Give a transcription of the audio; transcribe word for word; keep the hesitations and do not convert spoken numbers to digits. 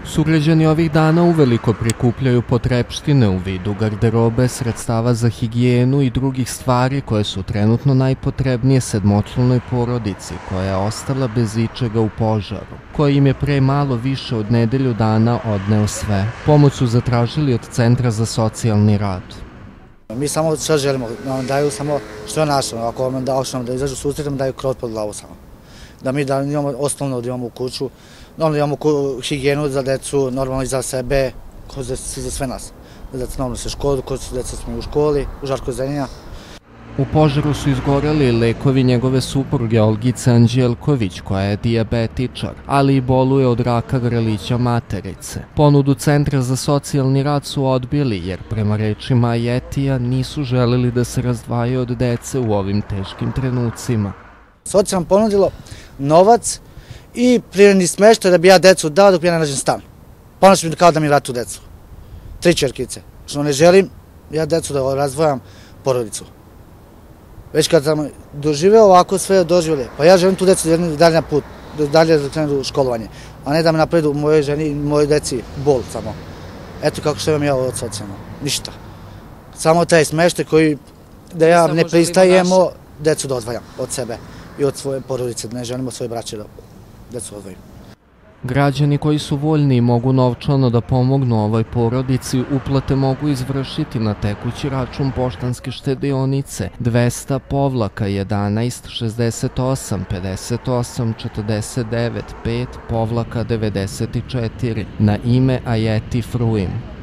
Sugrađani ovih dana uveliko prikupljaju potrepštine u vidu garderobe, sredstava za higijenu i drugih stvari koje su trenutno najpotrebnije sedmočlanoj porodici koja je ostala bez ičega u požaru, koji im je pre malo više od nedelju dana odneo sve. Pomoć su zatražili od Centra za socijalni rad. Mi samo što želimo, da nam daju samo što je naše, ako nam da, nam da izađu susret, nam daju krov pod glavu samo. Da mi da imamo osnovno da imamo u kuću, normalno imamo higijenu za decu, normalno i za sebe, za, za sve nas. Da deca normalno se školu, ko su deca smo u školi, u Žarkoj Zrenja. U požaru su izgoreli lekovi njegove supruge Olgice Anđelković, koja je dijabetičar, ali i boluje od raka grlića materice. Ponudu Centra za socijalni rad su odbili, jer prema rečima Ajetija nisu želeli da se razdvajaju od dece u ovim teškim trenucima. Socijalno ponudilo novac i privremeni smeštaj da bi ja decu dao dok ja ne nađem stan. Ponoš mi kao da mi vratu decu. Tri čerkice. Što ne želim, ja decu da razdvojam porodicu. Već kad sam doživeo ovako sve doživjeli, pa ja želim tu decu da dalje put, dalje da krenu školovanje, a ne da me napredu mojoj ženi i mojoj deci bol samo. Eto kako što imam ja od socijalno. Ništa. Samo taj smeštaj koji da ja ne pristajemo decu da odvajam od sebe i od svoje porodice, da ne želimo svoje braće da decu odvojim. Građani koji su voljni mogu novčano da pomognu ovoj porodici, uplate mogu izvršiti na tekući račun poštanske štedionice dvesta jedanaest šezdeset osam pedeset osam četrdeset devet pet devedeset četiri na ime Ajeti Fruim.